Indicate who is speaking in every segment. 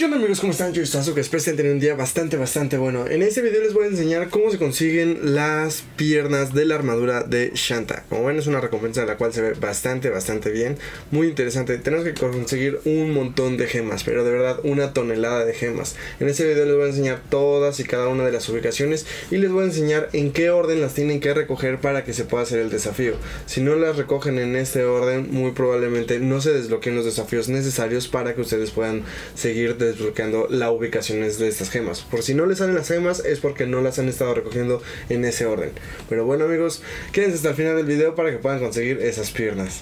Speaker 1: ¿Qué onda amigos? ¿Cómo están? Yo soy Sasuke, espero que estén teniendo un día bastante bueno. En este video les voy a enseñar cómo se consiguen las piernas de la armadura de Shanta. Como ven, es una recompensa de la cual se ve bastante bien, muy interesante. Tenemos que conseguir un montón de gemas, pero de verdad una tonelada de gemas. En este video les voy a enseñar todas y cada una de las ubicaciones y les voy a enseñar en qué orden las tienen que recoger para que se pueda hacer el desafío. Si no las recogen en este orden, muy probablemente no se desbloqueen los desafíos necesarios para que ustedes puedan seguir desbloqueando las ubicaciones de estas gemas. Por si no les salen las gemas es porque no las han estado recogiendo en ese orden. Pero bueno amigos, quédense hasta el final del video para que puedan conseguir esas piernas.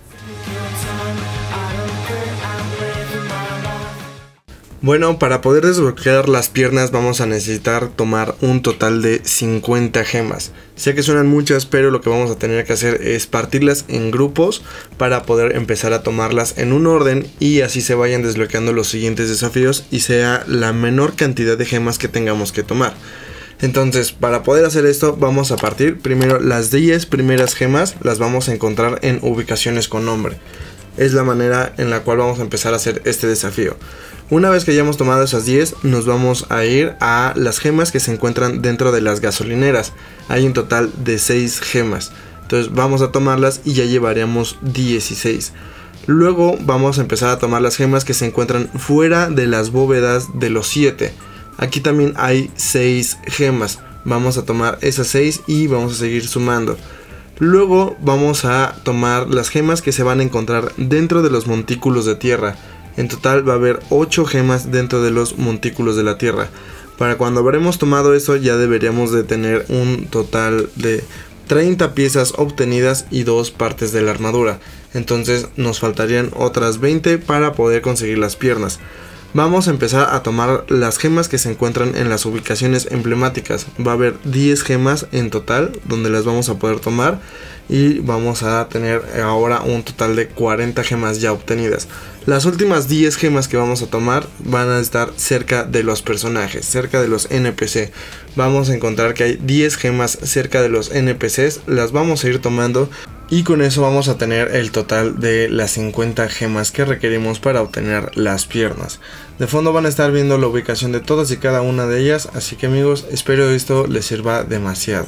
Speaker 1: Bueno, para poder desbloquear las piernas vamos a necesitar tomar un total de 50 gemas. Sé que suenan muchas, pero lo que vamos a tener que hacer es partirlas en grupos para poder empezar a tomarlas en un orden y así se vayan desbloqueando los siguientes desafíos y sea la menor cantidad de gemas que tengamos que tomar. Entonces, para poder hacer esto vamos a partir primero las 10 primeras gemas, las vamos a encontrar en ubicaciones con nombre. Es la manera en la cual vamos a empezar a hacer este desafío. Una vez que hayamos tomado esas 10, nos vamos a ir a las gemas que se encuentran dentro de las gasolineras. Hay un total de 6 gemas. Entonces vamos a tomarlas y ya llevaríamos 16. Luego vamos a empezar a tomar las gemas que se encuentran fuera de las bóvedas de los 7. Aquí también hay 6 gemas. Vamos a tomar esas 6 y vamos a seguir sumando. Luego vamos a tomar las gemas que se van a encontrar dentro de los montículos de tierra. En total va a haber 8 gemas dentro de los montículos de la tierra. Para cuando habremos tomado eso ya deberíamos de tener un total de 30 piezas obtenidas y 2 partes de la armadura. Entonces nos faltarían otras 20 para poder conseguir las piernas. Vamos a empezar a tomar las gemas que se encuentran en las ubicaciones emblemáticas. Va a haber 10 gemas en total donde las vamos a poder tomar. Y vamos a tener ahora un total de 40 gemas ya obtenidas. Las últimas 10 gemas que vamos a tomar van a estar cerca de los personajes, cerca de los NPC. Vamos a encontrar que hay 10 gemas cerca de los NPCs, las vamos a ir tomando. Y con eso vamos a tener el total de las 50 gemas que requerimos para obtener las piernas. De fondo van a estar viendo la ubicación de todas y cada una de ellas, así que amigos, espero esto les sirva demasiado.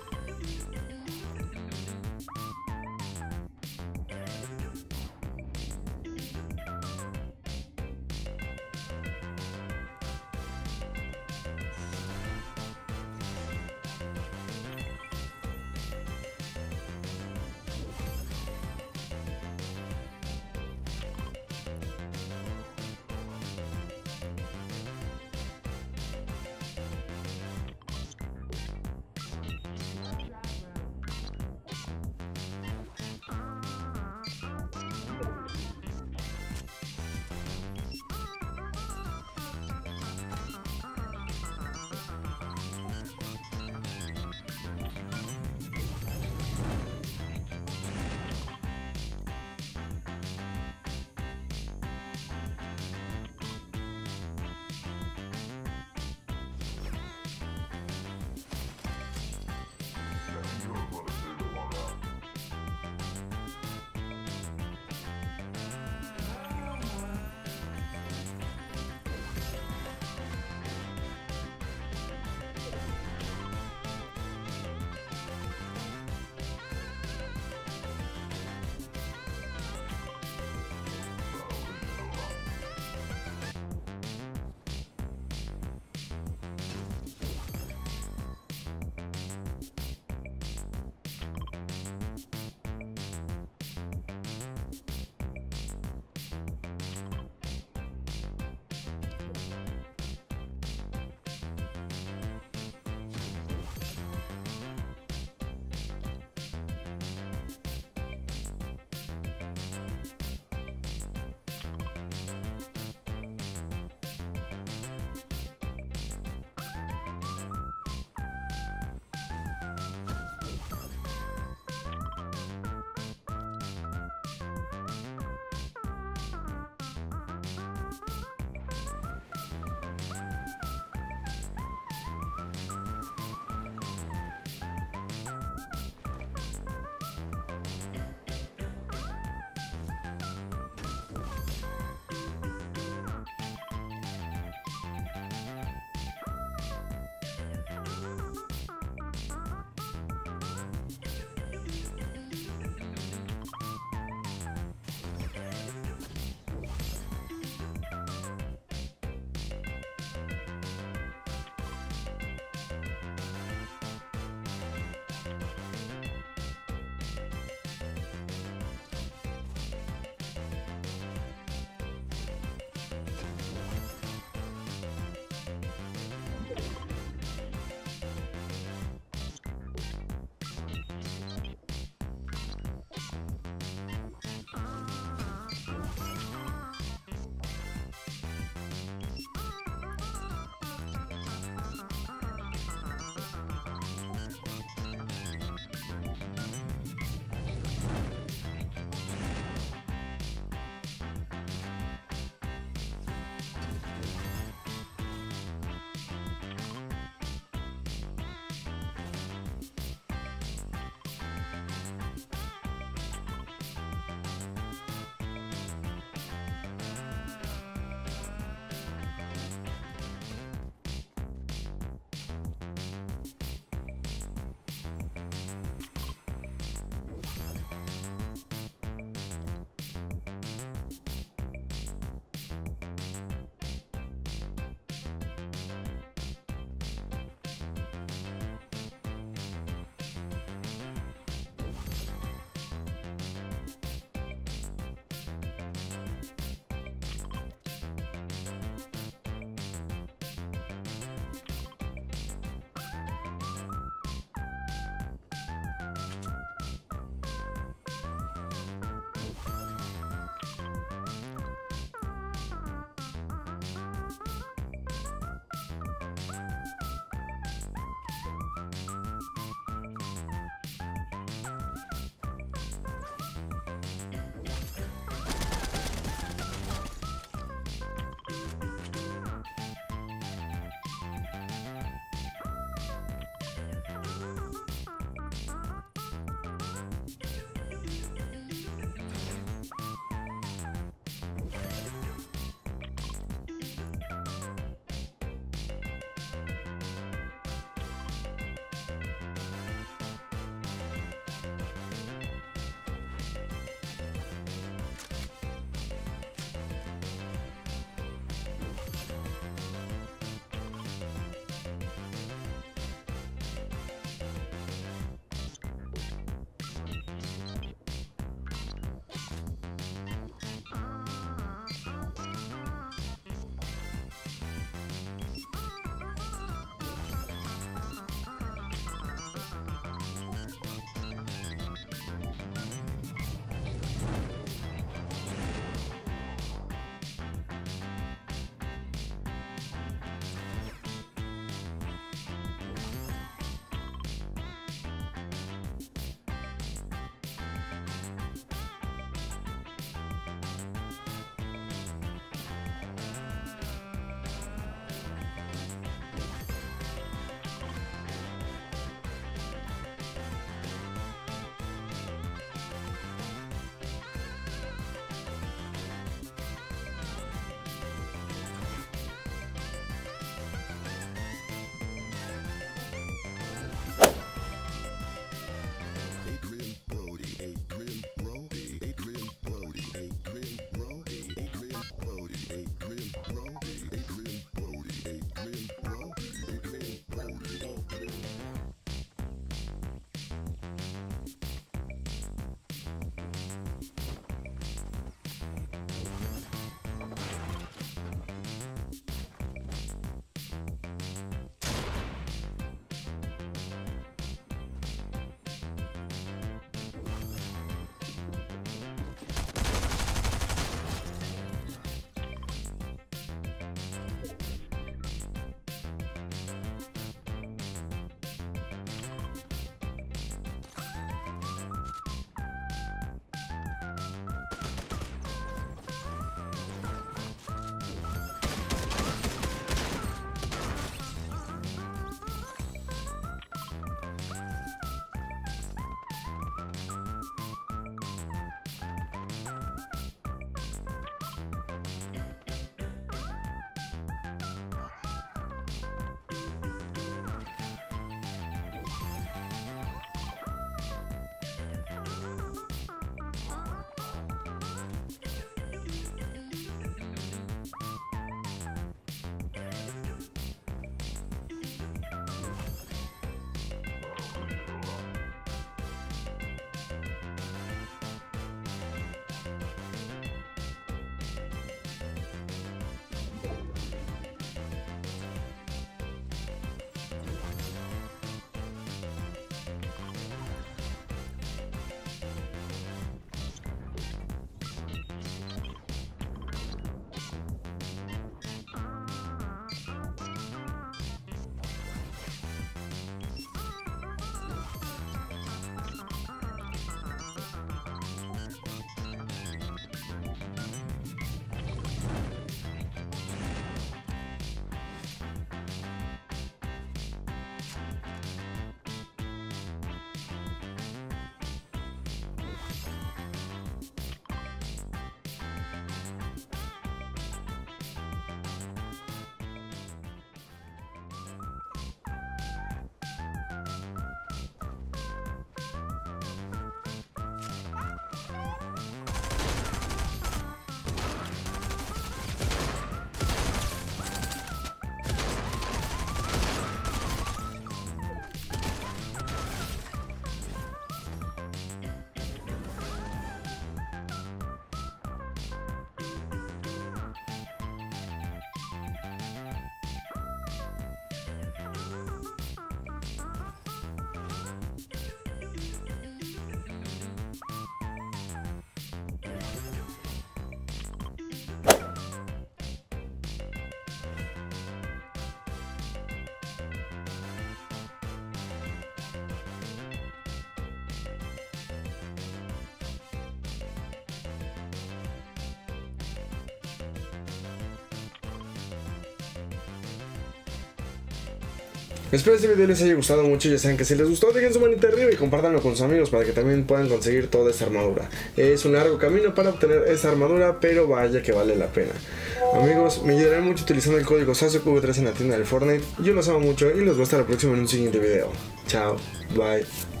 Speaker 1: Espero este video les haya gustado mucho. Ya saben que si les gustó, dejen su manita arriba y compártanlo con sus amigos para que también puedan conseguir toda esta armadura. Es un largo camino para obtener esta armadura, pero vaya que vale la pena. Amigos, me ayudarán mucho utilizando el código SASOCV3 en la tienda del Fortnite. Yo los amo mucho y los veo hasta la próxima en un siguiente video. Chao, bye.